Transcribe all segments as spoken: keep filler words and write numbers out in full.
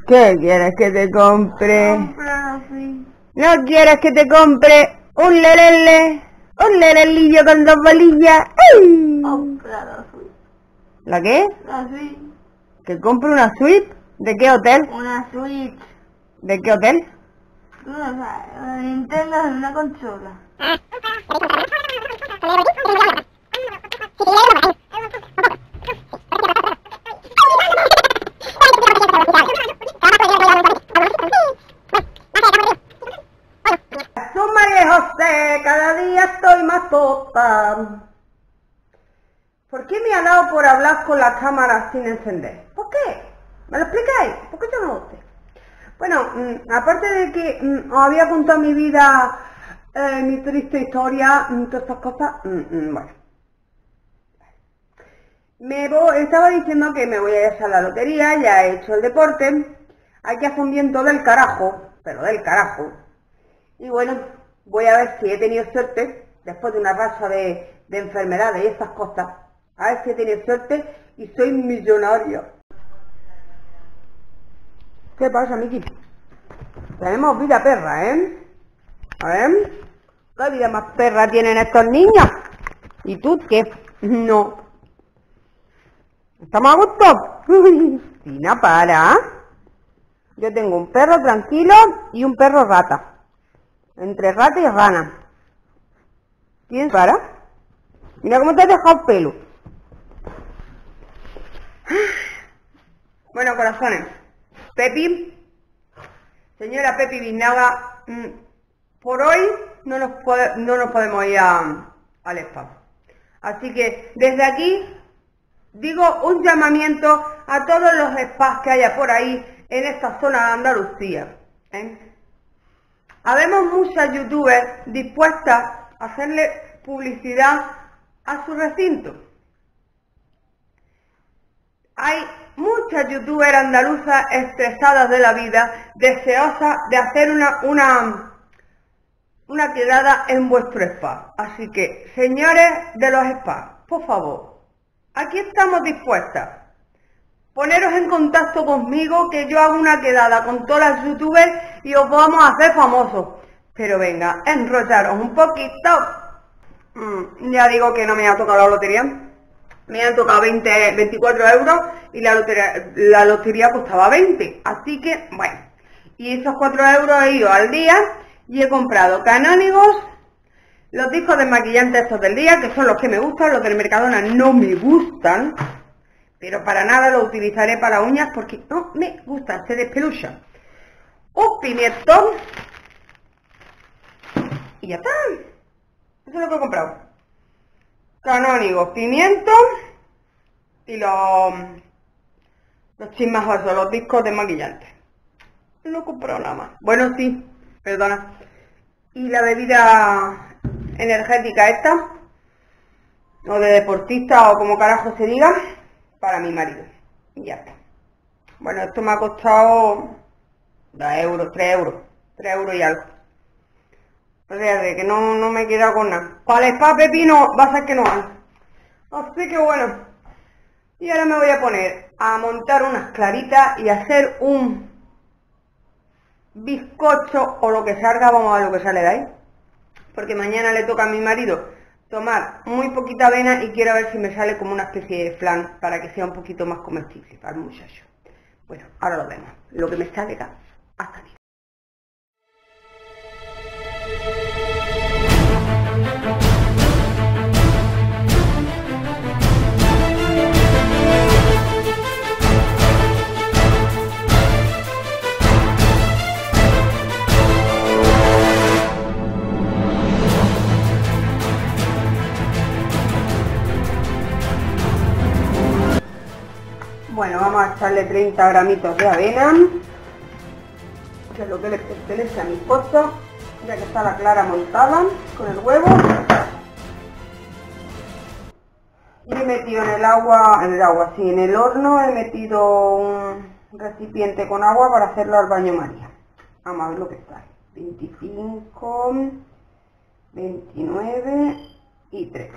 ¿Qué quieres que te compre? Comprar así. ¿No quieres que te compre un lelele? Un lelelillo con dos bolillas. ¡Ay! Comprar así. ¿La qué? Así. ¿Que compre una suite? ¿De qué hotel? Una Switch. ¿De qué hotel? Tú no sabes. Una Nintendo es una consola. Jesús María José, cada día estoy más tonta. ¿Por qué me ha dado por hablar con la cámara sin encender? ¿Por qué? ¿Me lo explicáis? ¿Por qué yo no lo sé? Bueno, mmm, aparte de que mmm, os había contado mi vida, eh, mi triste historia, mmm, todas estas cosas, mmm, mmm, bueno. Me voy, estaba diciendo que me voy a ir a la lotería, ya he hecho el deporte, hay que hacer un viento del carajo, pero del carajo. Y bueno, voy a ver si he tenido suerte, después de una racha de, de enfermedades y estas cosas, a ver si he tenido suerte y soy millonaria. ¿Qué pasa, Miki? Tenemos vida perra, ¿eh? A ver, ¿qué vida más perra tienen estos niños? ¿Y tú qué? No. ¿Estamos a gusto? Tina, para. Yo tengo un perro tranquilo y un perro rata. Entre rata y rana. ¿Quién para? Mira cómo te has dejado el pelo. Bueno, corazones. Pepi, señora Pepi Biznaga, por hoy no nos, puede, no nos podemos ir a, al spa. Así que desde aquí digo un llamamiento a todos los spas que haya por ahí en esta zona de Andalucía. ¿eh? Habemos muchas youtubers dispuestas a hacerle publicidad a su recinto. Hay muchas youtubers andaluzas estresadas de la vida, deseosas de hacer una, una, una quedada en vuestro spa. Así que, señores de los spas, por favor, aquí estamos dispuestas. Poneros en contacto conmigo, que yo hago una quedada con todas las youtubers y os vamos a hacer famosos. Pero venga, enrollaros un poquito. Mm, ya digo que no me ha tocado la lotería. Me han tocado veinte, veinticuatro euros y la lotería, la lotería costaba veinte. Así que, bueno. Y esos cuatro euros he ido al día y he comprado canónigos, los discos desmaquillantes estos del día, que son los que me gustan, los del Mercadona no me gustan. Pero para nada lo utilizaré para uñas porque no me gustan, se despeluchan. Un pimientón. Y ya está. Eso es lo que he comprado. Canónigos, pimiento. Y los, los chismajosos, los discos desmaquillantes. No he comprado nada más. Bueno, sí, perdona. Y la bebida energética esta, o de deportista, o como carajo se diga, para mi marido. Y ya está. Bueno, esto me ha costado dos euros, tres euros, tres euros y algo. O sea, de que no, no me he quedado con nada. Para el spa pepino va a ser que no hay. Así que bueno. Y ahora me voy a poner a montar unas claritas y a hacer un bizcocho o lo que salga, vamos a ver lo que sale de ahí. Porque mañana le toca a mi marido tomar muy poquita avena y quiero ver si me sale como una especie de flan para que sea un poquito más comestible para el muchacho. Bueno, ahora lo vemos. Lo que me salga, hasta aquí. Bueno, vamos a echarle treinta gramitos de avena, que es lo que le pertenece a mi esposo, ya que está la clara montada con el huevo. Y he metido en el agua, en el agua, sí, en el horno he metido un recipiente con agua para hacerlo al baño María. Vamos a ver lo que está. veinticinco, veintinueve y tres.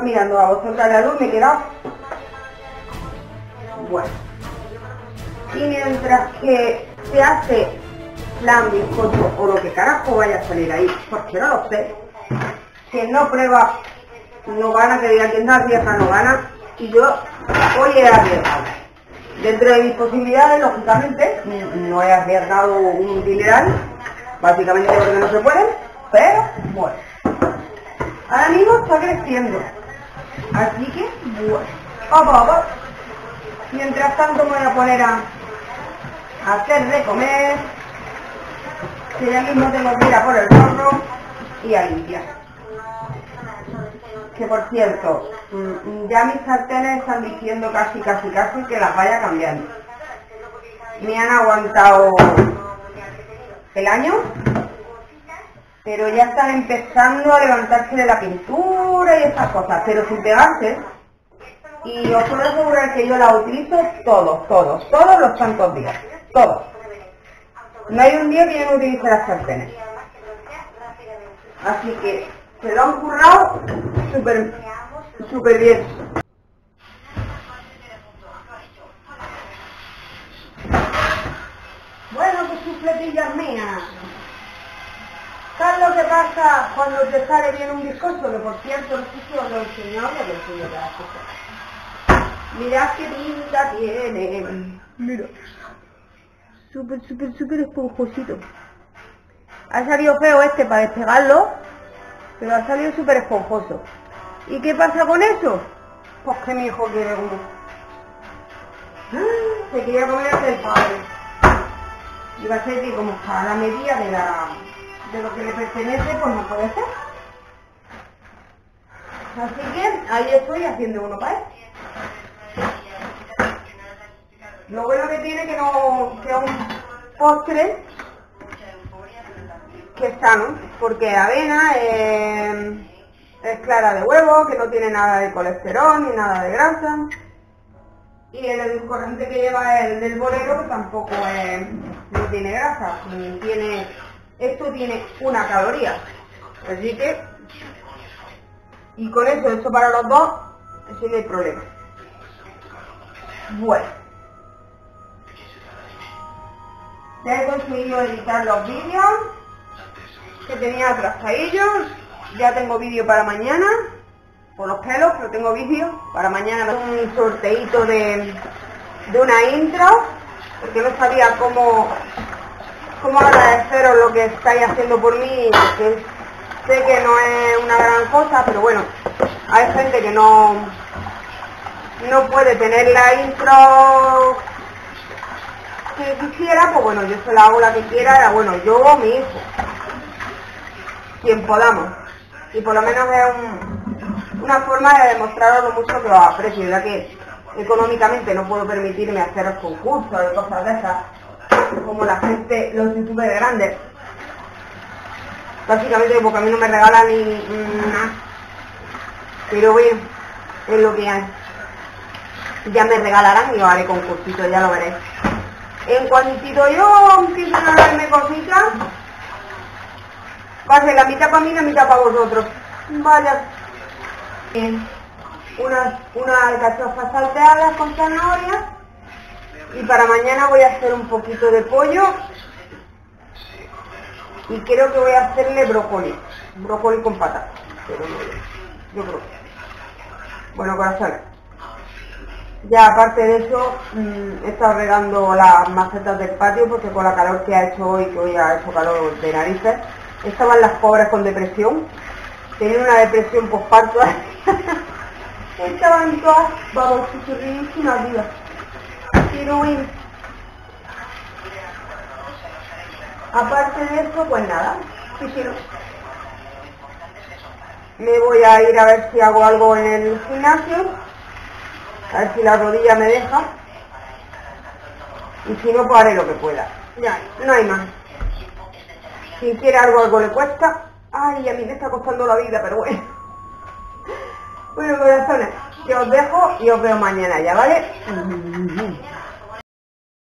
mirando a vosotros la luz, me he quedado. Bueno. Y mientras que se hace flan, bizcocho o lo que carajo vaya a salir ahí, porque no lo sé. Quien no prueba no gana, que diga quien no arriesga no gana. Y yo hoy he arriesgado. Dentro de mis posibilidades, lógicamente, no he arriesgado un dineral, básicamente porque no se puede, pero bueno. Ahora mismo está creciendo. Así que, bueno. Vamos, vamos. Mientras tanto me voy a poner a, a hacer de comer, que ya mismo tengo que ir a por el horno y a limpiar. Que por cierto, ya mis sartenes están diciendo casi, casi, casi que las vaya cambiando. Me han aguantado el año, pero ya están empezando a levantarse de la pintura y esas cosas, pero sin pegarse. Y os puedo asegurar que yo las utilizo todos, todos, todos los santos días, todos. No hay un día que yo no utilice las sartenes. Así que se lo han currado súper, súper bien. Bueno, pues chufletillas mías. ¿Sabes lo que pasa cuando te sale bien un bizcocho? Que por cierto, no sé si os lo he enseñado, lo que enseño de las cosas. Mirad qué pinta tiene. Mira. Súper, súper, súper esponjosito. Ha salido feo este para despegarlo, pero ha salido súper esponjoso. ¿Y qué pasa con eso? Pues que mi hijo quiere uno. Se quería comer hasta el padre. Y va a ser que como está a la medida de, la, de lo que le pertenece, pues no puede ser. Así que ahí estoy haciendo uno para él. Lo bueno que tiene que no sea un postre que es sano, porque avena eh, es clara de huevo, que no tiene nada de colesterol ni nada de grasa, y el edulcorante que lleva el del bolero que tampoco es, no tiene grasa, tiene, esto tiene una caloría, así que, y con eso, eso para los dos, así no hay problema. Bueno, ya he conseguido editar los vídeos que tenía atrasadillos. Ya tengo vídeo para mañana, por los pelos, pero tengo vídeo para mañana. Un sorteito de, de una intro, porque no sabía cómo, cómo agradeceros lo que estáis haciendo por mí, que sé que no es una gran cosa, pero bueno, hay gente que no, no puede tener la intro que quisiera, pues bueno, yo se la hago la que quiera, era bueno, yo o mi hijo, quien podamos, y por lo menos es un, una forma de demostraros lo mucho que os aprecio, ya que económicamente no puedo permitirme haceros concursos y cosas de esas, como la gente, los youtubers grandes, básicamente porque a mí no me regalan ni nada, pero bueno, es lo que hay. Ya me regalarán y os haré concursitos, ya lo veréis. En cuantito yo empiezo a darme cositas, va a ser la mitad para mí y la mitad para vosotros. Vaya. Unas una alcachofas salteadas con zanahoria. Y para mañana voy a hacer un poquito de pollo. Y creo que voy a hacerle brócoli. Brócoli con patatas. Pero no, yo creo. Bueno, corazones. Ya aparte de eso, mmm, he estado regando las macetas del patio porque con la calor que ha hecho hoy, que hoy ha hecho calor de narices, estaban las pobres con depresión, tenían una depresión posparto, estaban todas, vamos, chuchurrísimas vivas. Pero bueno, aparte de eso, pues nada, sí, sí, no. Me voy a ir a ver si hago algo en el gimnasio. A ver si la rodilla me deja. Y si no, pues haré lo que pueda. Ya, no hay más. Si quiere algo, algo le cuesta. Ay, a mí me está costando la vida, pero bueno. Bueno, corazones, que os dejo y os veo mañana ya, ¿vale?